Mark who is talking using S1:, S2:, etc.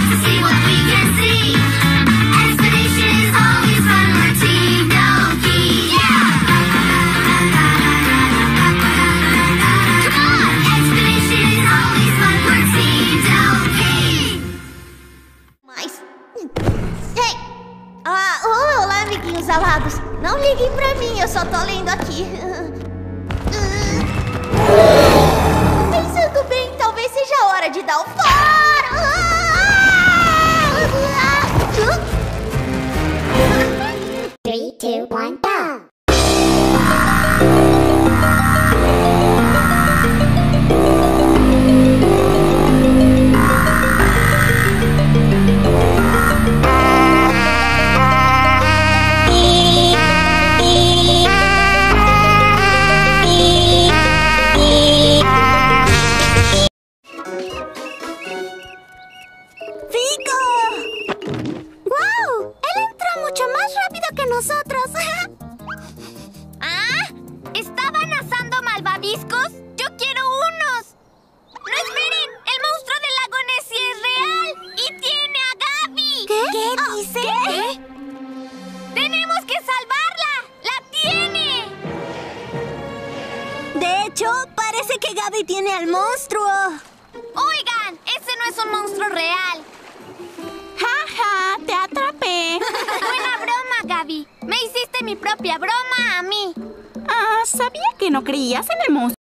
S1: to see what we can see. Expedition is always fun. We're Team Donkey. Yeah! Come on! Expedition is always fun. We're Team Donkey.
S2: Mas... Ei! Olá, amiguinhos alados. Não liguem pra mim, eu só tô lendo aqui. Pensando bem, talvez seja a hora de dar o fora.
S3: 3, 2, 1, go!
S2: Nosotros.
S4: ¿Ah? ¿Estaban asando malvaviscos? ¡Yo quiero unos! ¡No, esperen! ¡El monstruo del lago Nessie es real! ¡Y tiene a Gaby!
S2: ¿Qué dice?
S4: ¿Qué? ¡Tenemos que salvarla! ¡La tiene!
S2: De hecho, parece que Gaby tiene al monstruo.
S4: Oigan, ese no es un monstruo real.
S2: ¡Jaja! ¡Te atrapé!
S4: Buena broma, Gaby. Me hiciste mi propia broma a mí.
S5: Sabía que no creías en el monstruo.